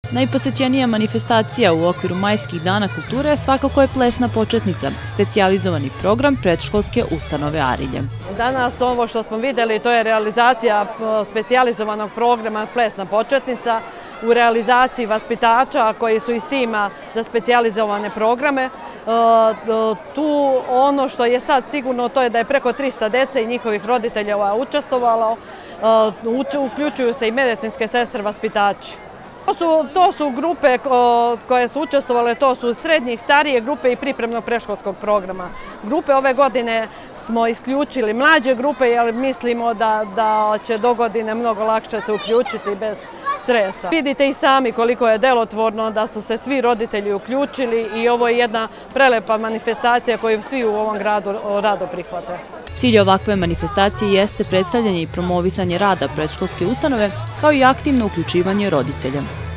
Najposećenija manifestacija u okviru Majskih dana kulture svakako je plesna početnica, specijalizovani program predškolske ustanove Arilje. Danas ovo što smo vidjeli to je realizacija specijalizovanog programa plesna početnica u realizaciji vaspitača koji su iz tima za specijalizovane programe. Tu ono što je sad sigurno to je da je preko 300 dece i njihovih roditelja učestvovalo, uključuju se i medicinske sestre vaspitači. To su grupe koje su učestvovale, to su srednjih, starije grupe i pripremnog predškolskog programa. Grupe ove godine smo isključili mlađe grupe jer mislimo da će do godine mnogo lakše se uključiti bez stresa. Vidite i sami koliko je delotvorno da su se svi roditelji uključili i ovo je jedna prelepa manifestacija koju svi u ovom gradu rado prihvate. Cilj ovakve manifestacije jeste predstavljanje i promovisanje rada predškolske ustanove kao i aktivno uključivanje roditelja.